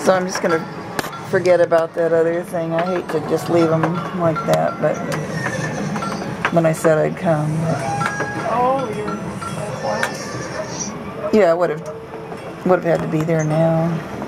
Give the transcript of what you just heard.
So I'm just going to forget about that other thing. I hate to just leave them like that, but when I said I'd come. Oh, you're at class? Yeah, I would have had to be there now.